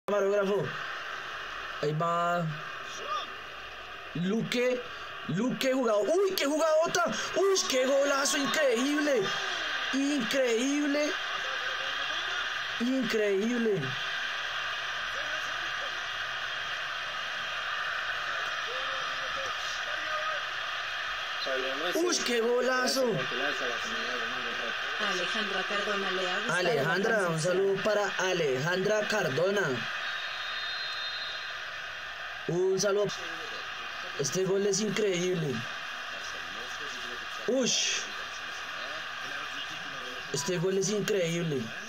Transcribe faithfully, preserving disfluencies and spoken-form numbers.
Camarógrafo. Ahí va. Luque. Luque jugado. ¡Uy, qué jugadota! ¡Uy, qué golazo! ¡Increíble! ¡Increíble! ¡Increíble! ¡Uy, qué golazo! Alejandra Cardona le ha gustado. Alejandra, un saludo para Alejandra Cardona. Un saludo. Este gol es increíble. Uy. Este gol es increíble.